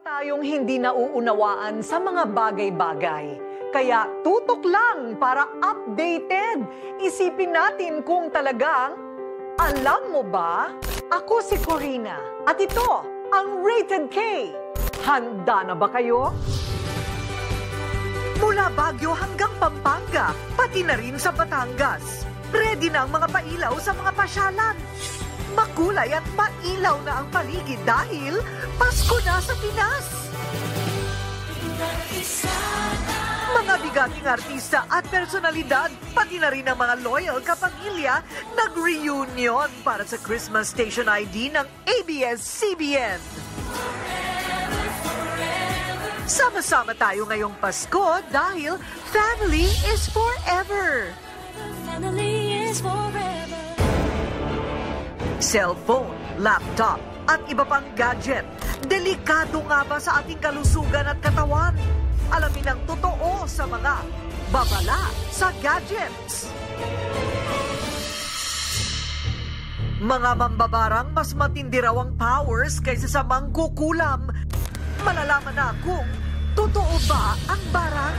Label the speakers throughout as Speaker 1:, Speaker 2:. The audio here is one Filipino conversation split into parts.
Speaker 1: Tayong hindi nauunawaan sa mga bagay-bagay. Kaya tutok lang para updated. Isipin natin kung talagang, alam mo ba? Ako si Corina at ito ang Rated K. Handa na ba kayo? Mula Baguio hanggang Pampanga, pati na rin sa Batangas. Ready na ang mga pailaw sa mga pasyalan. Makulay at mailaw na ang paligid dahil Pasko na sa Pinas. Mga bigating artista at personalidad, pati na rin ang mga loyal kapamilya, nag-reunion para sa Christmas Station ID ng ABS-CBN. Sama-sama tayo ngayong Pasko dahil family is forever. Family is forever. Cellphone, laptop, at iba pang gadget. Delikado nga ba sa ating kalusugan at katawan? Alamin ang totoo sa mga babala sa gadgets. Mga mambabarang mas matindi raw ang powers kaysa sa mangkukulam. Malalaman na kung totoo ba ang barang?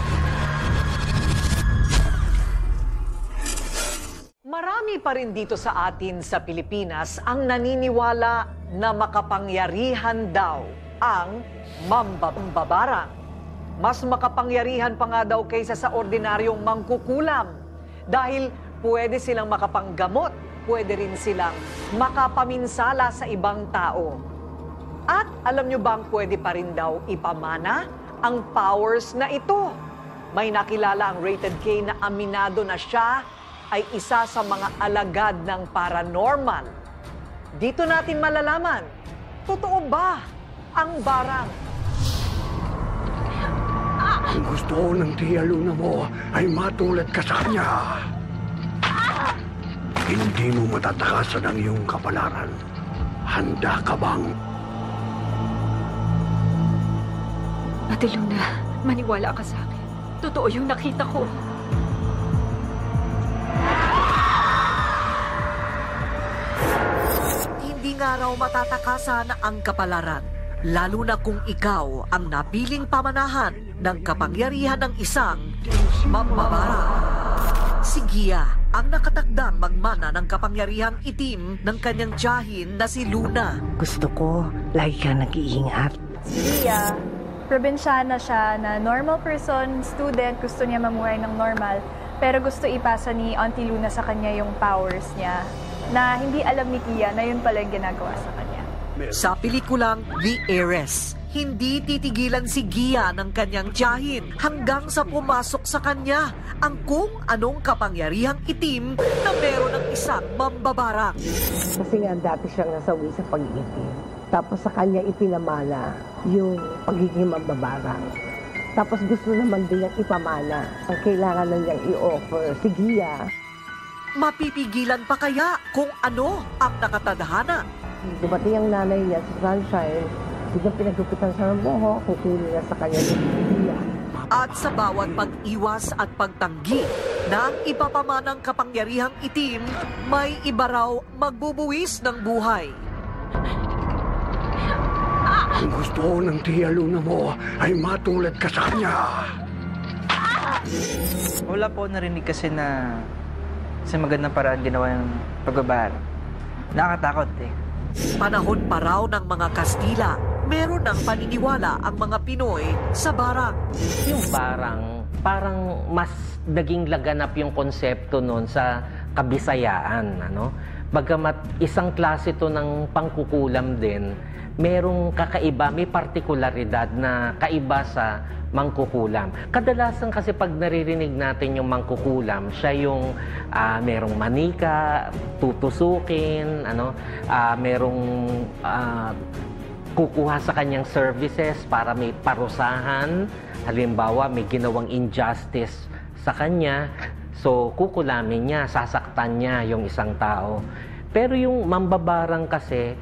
Speaker 1: Marami pa rin dito sa atin sa Pilipinas ang naniniwala na makapangyarihan daw ang mambabarang. Mas makapangyarihan pa nga daw kaysa sa ordinaryong mangkukulam dahil pwede silang makapanggamot, pwede rin silang makapaminsala sa ibang tao. At alam nyo bang pwede pa rin daw ipamana ang powers na ito? May nakilala ang Rated K na aminado na siya ay isa sa mga alagad ng paranormal. Dito natin malalaman, totoo ba ang barang?
Speaker 2: Ang gusto ko ng Tia Luna mo ay matulad ka sa kanya. Hindi mo matatakasan ang iyong kapalaran. Handa ka bang?
Speaker 3: Ate Luna, maniwala ka sa akin. Totoo yung nakita ko.
Speaker 1: Hindi nga raw matatakasan ang kapalaran, lalo na kung ikaw ang napiling pamanahan ng kapangyarihan ng isang mambabarang. Si Gia ang nakatakdang magmana ng kapangyarihang itim ng kanyang tiyahin na si Luna.
Speaker 4: Gusto ko, lagi ka nag-iingat.
Speaker 5: Si Gia, probinsyana siya na normal person, student, gusto niya mamuhay ng normal, pero gusto ipasa ni Auntie Luna sa kanya yung powers niya na hindi alam ni Gia na yun pala yung ginagawa sa kanya.
Speaker 1: Sa pelikulang The Heiress, hindi titigilan si Gia ng kanyang tiyahin hanggang sa pumasok sa kanya ang kung anong kapangyarihang itim na meron ng isang mambabarang.
Speaker 4: Kasi nga dati siyang nasawi sa pag-iitim. Tapos sa kanya ipinamana yung pagiging mambabarang. Tapos gusto naman din niyang ipamana ang kailangan na niyang i-offer si Gia.
Speaker 1: Mapipigilan pa kaya kung ano ang nakatadhana?
Speaker 4: Dumating ang nanay niya sa Sunshine, biglang pinagkupitan siya ng buhok, kukunin niya sa kanya si Gia.
Speaker 1: At sa bawat pag-iwas at pagtanggi ng ipapamanang kapangyarihang itim, may iba raw magbubuwis ng buhay.
Speaker 2: Ang gusto ko ng Tia Luna mo ay matulad ka sa kanya.
Speaker 6: Wala po narinig kasi na sa magandang paraan ginawa yung pagbabara. Nakakatakot eh.
Speaker 1: Panahon pa raw ng mga Kastila, meron ng paniniwala ang mga Pinoy sa barang.
Speaker 7: Yung barang, parang mas naging laganap yung konsepto noon sa Kabisayaan. Bagamat isang klase to ng pangkukulam din, merong kakaiba, may partikularidad na kaiba sa mangkukulam. Kadalasan kasi pag naririnig natin yung mangkukulam, siya yung merong manika, tutusukin, merong kukuha sa kanyang services para may parusahan. Halimbawa, may ginawang injustice sa kanya, so kukulamin niya, sasaktan niya yung isang tao. Pero yung mambabarang kasi,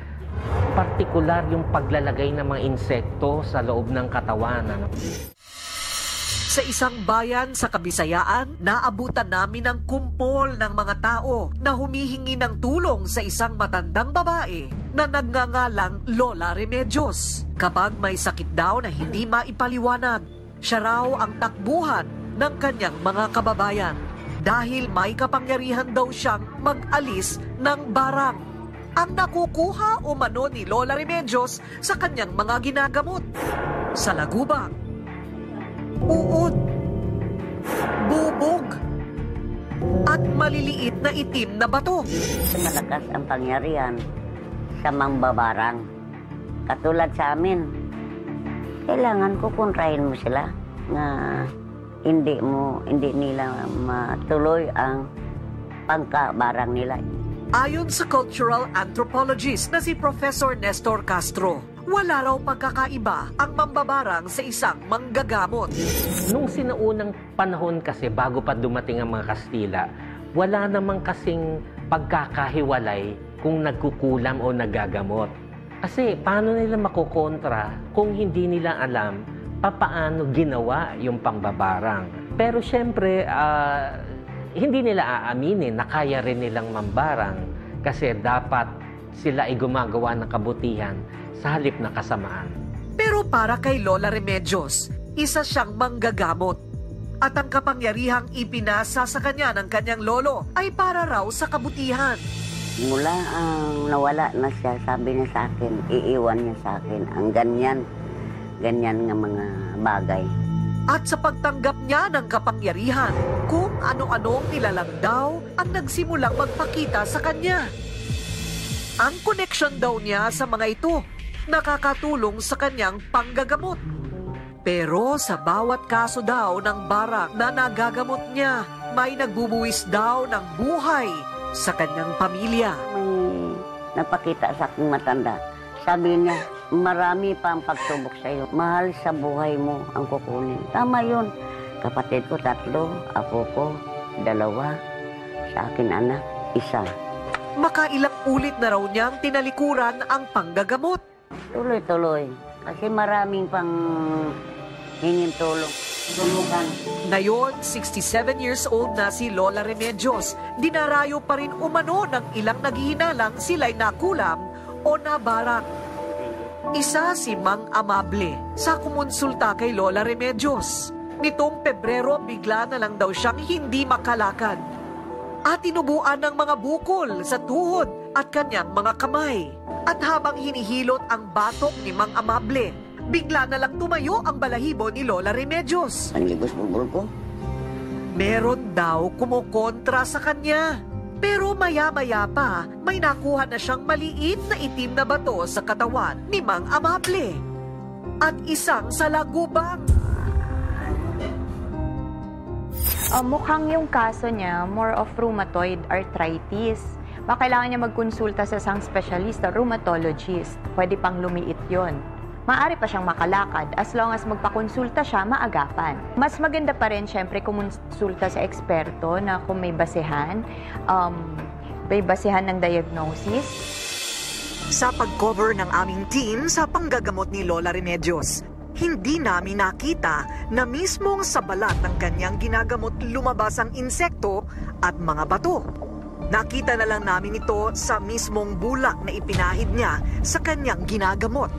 Speaker 7: partikular yung paglalagay ng mga insekto sa loob ng katawan.
Speaker 1: Sa isang bayan sa Kabisayaan, naabutan namin ang kumpol ng mga tao na humihingi ng tulong sa isang matandang babae na nagngangalang Lola Remedios. Kapag may sakit daw na hindi maipaliwanag, siya raw ang takbuhan ng kanyang mga kababayan dahil may kapangyarihan daw siyang mag-alis ng barang. Ang nakukuha umano ni Lola Remedios sa kanyang mga ginagamot. Sa lagubang, uod, bubog, at maliliit na itim na bato.
Speaker 8: Malakas ang pangyarihan sa mambabarang. Katulad sa amin, kailangan kukontrahin mo sila na hindi nila matuloy ang pangkabarang nila.
Speaker 1: Ayon sa cultural anthropologist na si Professor Nestor Castro, wala raw pagkakaiba ang mambabarang sa isang manggagamot.
Speaker 7: Nung sinaunang panahon kasi, bago pa dumating ang mga Kastila, wala namang kasing pagkakahiwalay kung nagkukulam o nagagamot. Kasi paano nila makokontra kung hindi nila alam paano ginawa yung pangbabarang. Pero syempre, hindi nila aaminin na kaya rin nilang mambarang kasi dapat sila ay gumagawa ng kabutihan sa halip na kasamaan.
Speaker 1: Pero para kay Lola Remedios, isa siyang manggagamot. At ang kapangyarihang ipinasa sa kanya ng kanyang lolo ay para raw sa kabutihan.
Speaker 8: Mula ang nawala na siya, sabi niya sa akin, iiwan niya sa akin ang ganyan nga mga bagay.
Speaker 1: At sa pagtanggap niya ng kapangyarihan, kung ano-anong nilalang daw ang nagsimulang magpakita sa kanya. Ang koneksyon daw niya sa mga ito, nakakatulong sa kanyang panggagamot. Pero sa bawat kaso daw ng barang na nagagamot niya, may nagbubuwis daw ng buhay sa kanyang pamilya.
Speaker 8: May napakita sa aking matanda. Sabi niya, marami pa ang pagsubok sa iyo. Mahal sa buhay mo ang kukunin. Tama yun. Kapatid ko 3, apo ko 2, sa akin anak 1.
Speaker 1: Makailang ulit na raw niyang tinalikuran ang panggagamot.
Speaker 8: Tuloy-tuloy. Kasi maraming pang hingin tulong. Tulukan.
Speaker 1: Ngayon, 67 years old na si Lola Remedios. Dinarayo pa rin umano ng ilang naghihinalang sila'y nakulam o nabarang. Isa si Mang Amable sa kumonsulta kay Lola Remedios. Nitong Pebrero, bigla na lang daw siyang hindi makalakad. At tinubuan ng mga bukol sa tuhod at kanyang mga kamay. At habang hinihilot ang batok ni Mang Amable, bigla na lang tumayo ang balahibo ni Lola Remedios.
Speaker 8: Ang libos bubol ko.
Speaker 1: Meron daw kumukontra sa kanya. Pero maya-maya pa, may nakuha na siyang maliit na itim na bato sa katawan ni Mang Amable. At isang sa lagubang.
Speaker 9: Mukhang yung kaso niya, more of rheumatoid arthritis. Baka kailangan niya magkonsulta sa isang specialista, rheumatologist. Pwede pang lumiit yon. Maaari pa siyang makalakad as long as magpakonsulta siya maagapan. Mas maganda pa rin syempre kumonsulta sa eksperto na kung may basehan ng diagnosis.
Speaker 1: Sa pag-cover ng aming team sa panggagamot ni Lola Remedios, hindi namin nakita na mismong sa balat ng kanyang ginagamot lumabas ang insekto at mga bato. Nakita na lang namin ito sa mismong bulak na ipinahid niya sa kanyang ginagamot.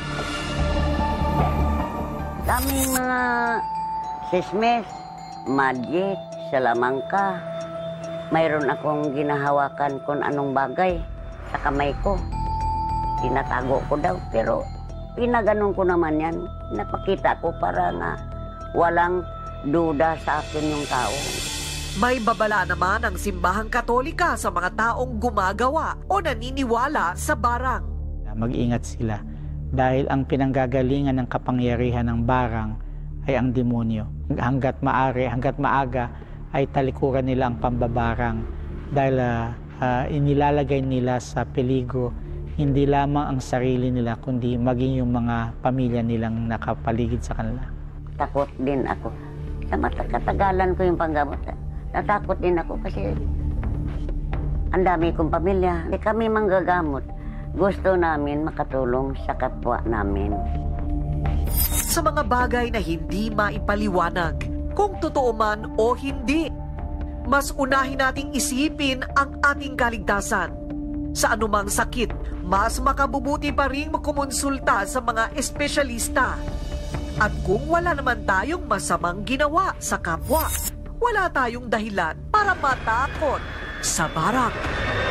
Speaker 8: Daming mga sismes, magic, salamangka. Mayroon akong ginahawakan kung anong bagay sa kamay ko. Tinatago ko daw, pero pinaganon ko naman yan. Napakita ko para nga walang duda sa akin yung tao.
Speaker 1: May babala naman ang simbahang Katolika sa mga taong gumagawa o naniniwala sa barang.
Speaker 10: Mag-ingat sila. Dahil ang pinanggagalingan ng kapangyarihan ng barang ay ang demonyo. Hanggat maaga ay talikuran nila ang pambabarang dahil inilalagay nila sa peligro hindi lamang ang sarili nila kundi maging yung mga pamilya nilang nakapaligid sa kanila.
Speaker 8: Takot din ako. Sa katagalan ko yung panggamot, natakot din ako kasi ang dami kong pamilya. Kami manggagamot. Gusto namin makatulong sa kapwa namin.
Speaker 1: Sa sa mga bagay na hindi maipaliwanag kung totoo man o hindi. Mas unahin nating isipin ang ating kaligtasan. Sa anumang sakit, mas makabubuti pa rin kumonsulta sa mga espesyalista. At kung wala naman tayong masamang ginawa sa kapwa, wala tayong dahilan para matakot sa barang.